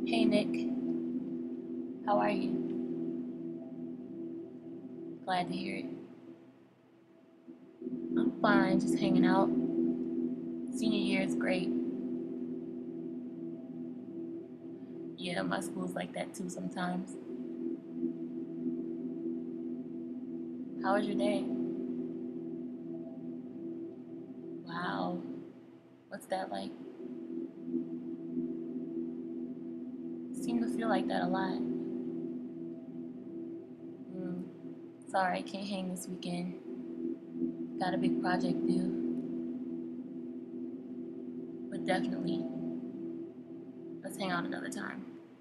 Hey Nick, how are you? Glad to hear it. I'm fine, just hanging out. Senior year is great. Yeah, my school's like that too sometimes. How was your day? Wow, what's that like? Seem to feel like that a lot. Mm, sorry, I can't hang this weekend. Got a big project due, but definitely, let's hang out another time.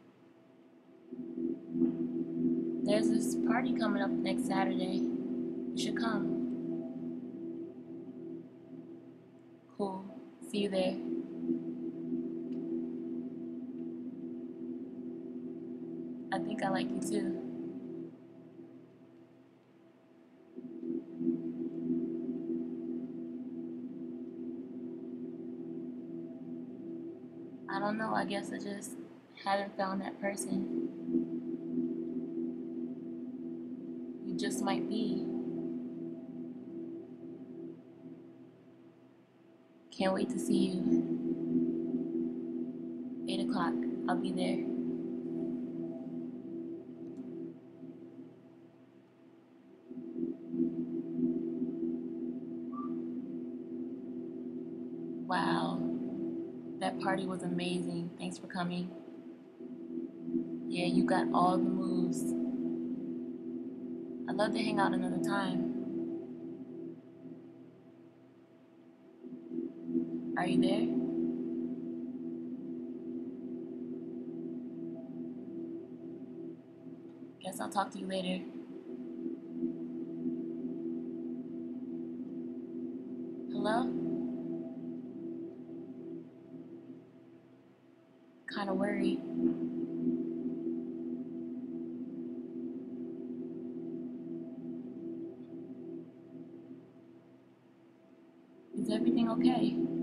There's this party coming up next Saturday. You should come. Cool. See you there. I think I like you too. I don't know, I guess I just haven't found that person. You just might be. Can't wait to see you. 8 o'clock. I'll be there. Wow, that party was amazing. Thanks for coming. Yeah, you got all the moves. I'd love to hang out another time. Are you there? Guess I'll talk to you later. Hello? Kinda worried. Is everything okay?